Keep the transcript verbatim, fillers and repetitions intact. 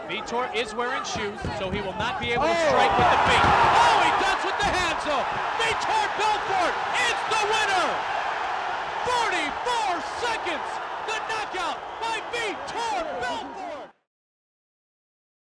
Vitor is wearing shoes, so he will not be able to strike with the feet. Oh, he does with the hands, though. Vitor Belfort is the winner. forty-four seconds. The knockout by Vitor Belfort.